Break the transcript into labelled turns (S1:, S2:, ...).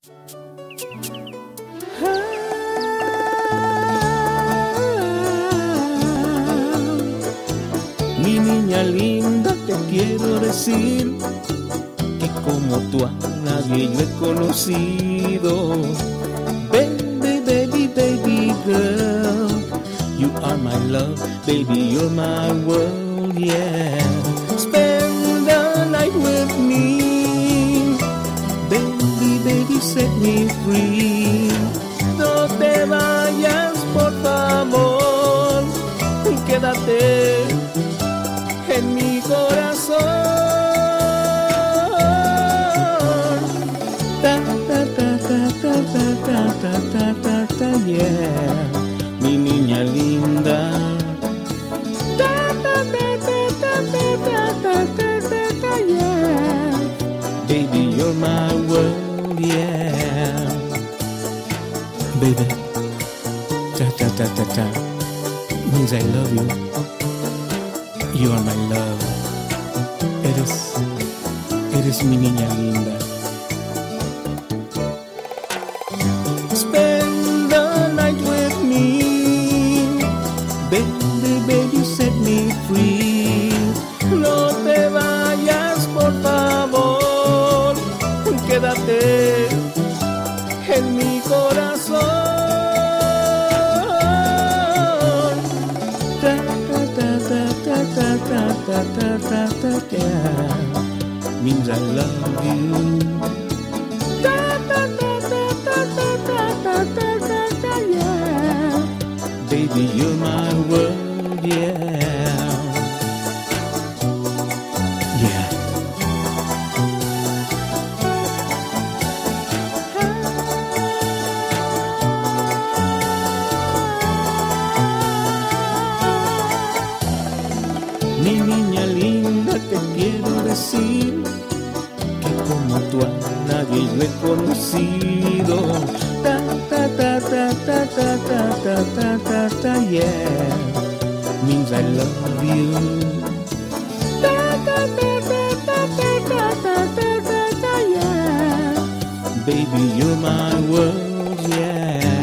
S1: Mi niña linda, te quiero decir que como tú a nadie yo he conocido. Baby, baby, baby girl, you are my love, baby, you're my world, yeah. Spend the night with me, baby, baby, set me free. No te vayas, por favor, quédate en mi corazón. Ta ta ta ta ta ta ta ta ta ta, yeah, mi niña linda. Ta ta ta ta ta ta ta ta ta ta, yeah, baby, you're my world, yeah. Baby, ta ta ta ta ta means I love you. You are my love. Eres mi niña linda. Spend the night with me, baby, baby, set me free. No te vayas, por favor, quédate en mi corazón. Ta ta ta ta, yeah, means I love you. Ta ta ta ta ta ta ta ta ta ta, yeah, baby, you're my world, yeah, yeah. Mi niña linda, te quiero decir que como tú a nadie yo he conocido. Ta ta ta ta ta ta ta ta ta ta ta, yeah, means I love you. Ta ta ta ta ta ta ta ta ta ta, yeah, baby, you're my world, yeah.